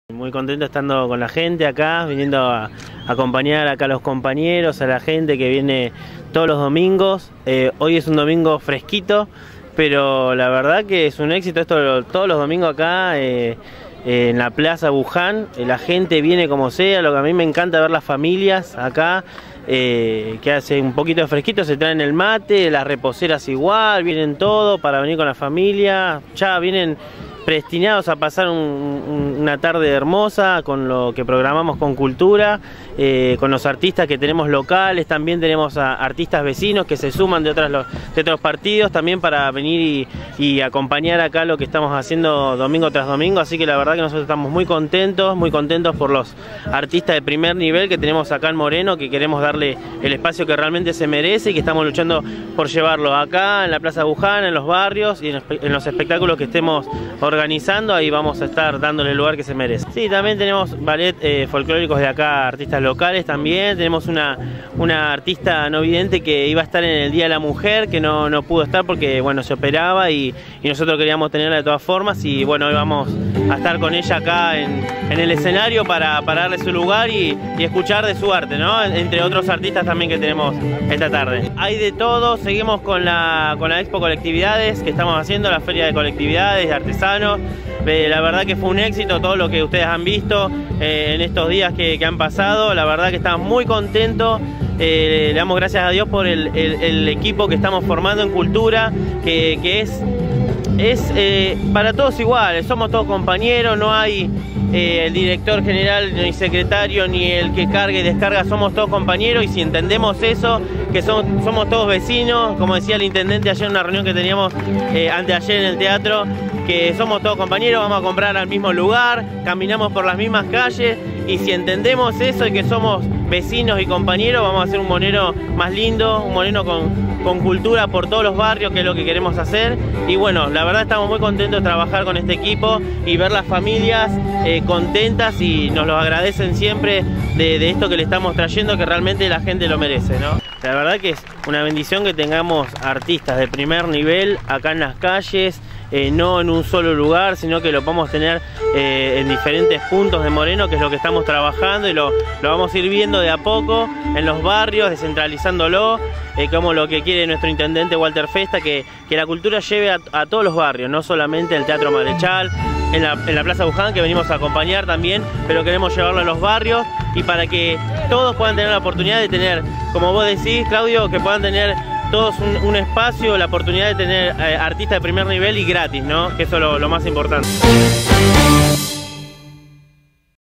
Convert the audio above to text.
Muy contento estando con la gente acá, viniendo a acompañar acá a los compañeros, a la gente que viene todos los domingos. Hoy es un domingo fresquito, pero la verdad que es un éxito esto todos los domingos acá en la Plaza Buján. La gente viene como sea, lo que a mí me encanta ver las familias acá, que hace un poquito de fresquito, se traen el mate, las reposeras igual, vienen todos para venir con la familia, ya vienen predestinados a pasar una tarde hermosa con lo que programamos con cultura, con los artistas que tenemos locales. También tenemos a artistas vecinos que se suman de otros partidos también para venir y acompañar acá lo que estamos haciendo domingo tras domingo. Así que la verdad que nosotros estamos muy contentos por los artistas de primer nivel que tenemos acá en Moreno, que queremos darle el espacio que realmente se merece y que estamos luchando por llevarlo acá en la Plaza Buján, en los barrios y en los espectáculos que estemos organizando. Ahí vamos a estar dándole el lugar que se merece. Sí, también tenemos ballet folclóricos de acá, artistas locales también. Tenemos una artista no vidente que iba a estar en el Día de la Mujer, que no pudo estar porque bueno, se operaba y nosotros queríamos tenerla de todas formas. Y bueno, hoy vamos a estar con ella acá en el escenario para darle su lugar y escuchar de su arte, ¿no? Entre otros artistas también que tenemos esta tarde. Hay de todo. Seguimos con la Expo Colectividades que estamos haciendo, la feria de colectividades, de artesanos. La verdad que fue un éxito todo lo que ustedes han visto en estos días que han pasado. La verdad que estamos muy contentos. Le damos gracias a Dios por el equipo que estamos formando en cultura, que es para todos iguales, somos todos compañeros, no hay el director general, ni secretario, ni el que carga y descarga, somos todos compañeros. Y si entendemos eso, que somos todos vecinos, como decía el intendente ayer en una reunión que teníamos anteayer en el teatro, que somos todos compañeros, vamos a comprar al mismo lugar, caminamos por las mismas calles, y si entendemos eso y que somos vecinos y compañeros, vamos a hacer un Moreno más lindo, un Moreno con cultura por todos los barrios, que es lo que queremos hacer. Y bueno, la verdad estamos muy contentos de trabajar con este equipo y ver las familias contentas, y nos lo agradecen siempre de esto que le estamos trayendo, que realmente la gente lo merece, ¿no? La verdad que es una bendición que tengamos artistas de primer nivel acá en las calles, no en un solo lugar, sino que lo podemos tener en diferentes puntos de Moreno, que es lo que estamos trabajando, y lo vamos a ir viendo de a poco en los barrios, descentralizándolo, como lo que quiere nuestro intendente Walter Festa, que la cultura lleve a todos los barrios, no solamente el Teatro Marechal, en la Plaza Buján, que venimos a acompañar también, pero queremos llevarlo a los barrios, y para que todos puedan tener la oportunidad de tener, como vos decís, Claudio, que puedan tener todos un espacio, la oportunidad de tener artistas de primer nivel y gratis, ¿no? Que eso es lo más importante.